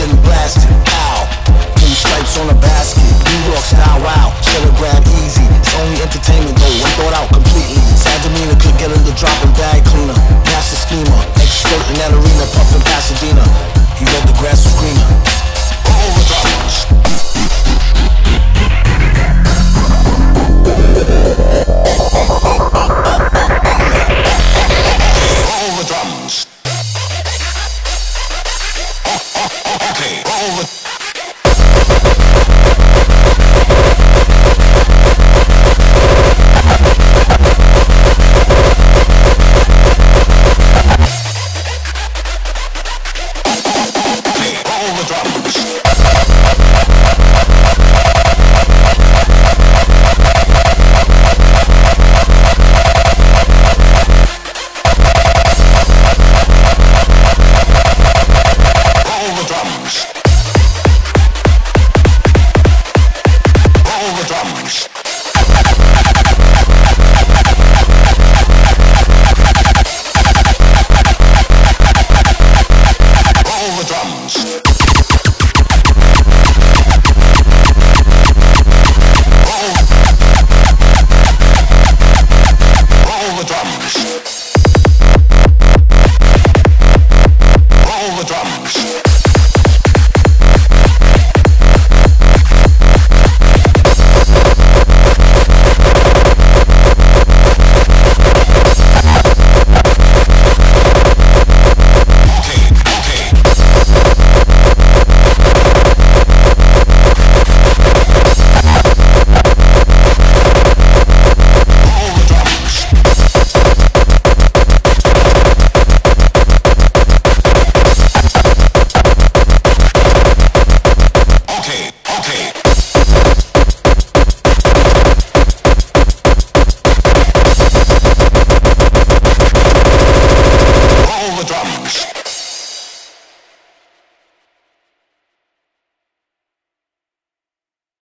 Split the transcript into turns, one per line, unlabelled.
and blasting. Pow. Blue stripes on a basket. New York style, wow. Should've grabbed easy. It's only entertainment though, I thought out completely. Sad demeanor could get her to drop a bag cleaner. Master schemer, expert in that arena, puffin' Pasadena. He read the grass was greener. Roll the drums. Roll the drums. Okay, roll the. Okay, roll the drums.